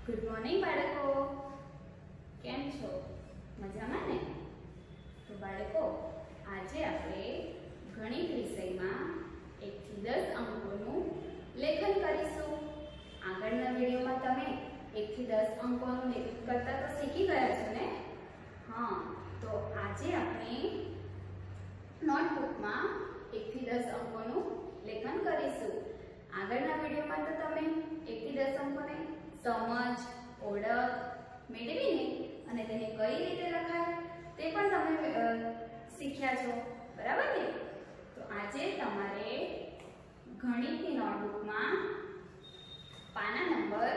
Good morning બાળકો, કેમ છો? મજામાં ને? તો બાળકો, આજે આપણે ગણિત વિષયમાં 1 થી 10 અંકોનું લેખન કરીશું. આગળના વિડીયોમાં તમે 1 થી 10 અંકોનું લેખન કરતા તો શીખી ગયા છો ને? હા, તો આજે આપણે નોટબુકમાં 1 થી 10 અંકોનું લેખન કરીશું. આગળના વિડીયોમાં તો તમે 1 થી 10 અંકોને સમજ, ઓળખ મેળવીને અને તેને કઈ રીતે લખાય તે પણ તમે શીખ્યા છો, બરાબર ને? તો આજે તમારે ગણિતની નોટબુકમાં પાના નંબર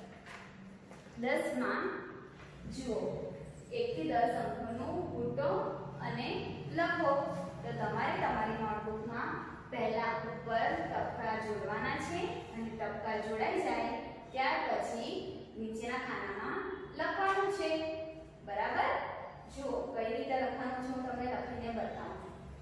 10 માં જુઓ 1 થી 10 અંકોનું પૂરતો અને લખો. તો તમારે તમારી નોટબુકમાં પહેલા ઉપર ટપકા જોડવાના છે અને ટપકા જોડાઈ જાય ત્યાર પછી નીચેના ખાનામાં લખવાનું છે, બરાબર? જો કઈ રીતે લખવાનું છે હું તમને લખીને બતાવું.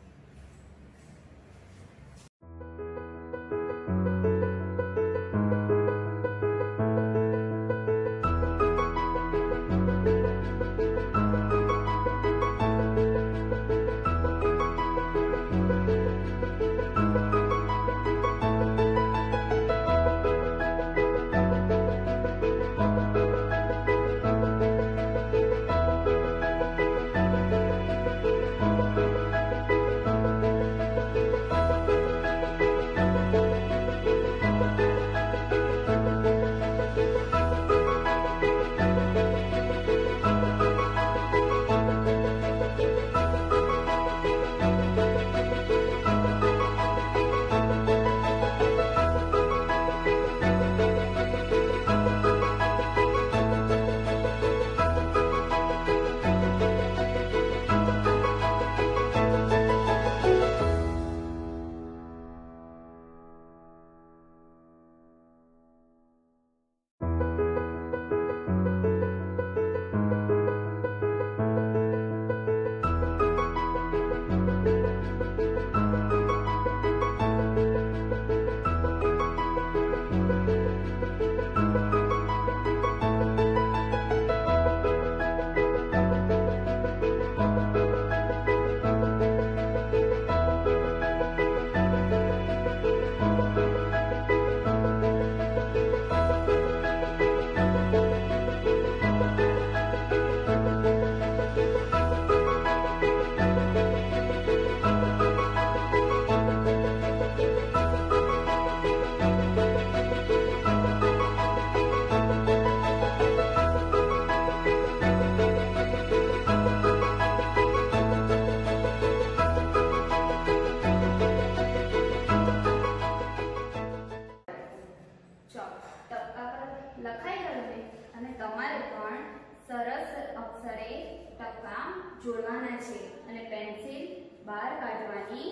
સરસ અક્ષરે ટપકા જોડવાના છે અને પેન્સિલ બહાર કાઢવાની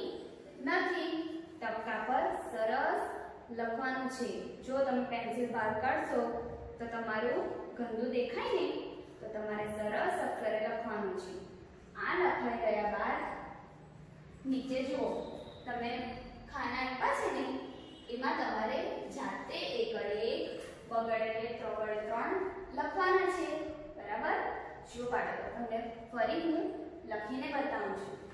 નથી. ટપકા પર સરસ લખવાનું છે. જો તમે પેન્સિલ બહાર કાઢશો તો તમારું ગંદુ દેખાય ને, તો તમારે સરસ અક્ષરે લખવાનું છે. આ લખાઈ ગયા બાદ નીચે જુઓ, તમે ખાના આપ્યા છે ને એમાં તમારે જાતે 1 વગડે 3 લખવાના છે, બરાબર? જો બાળકો, તમને ફરી હું લખીને બતાવું છું.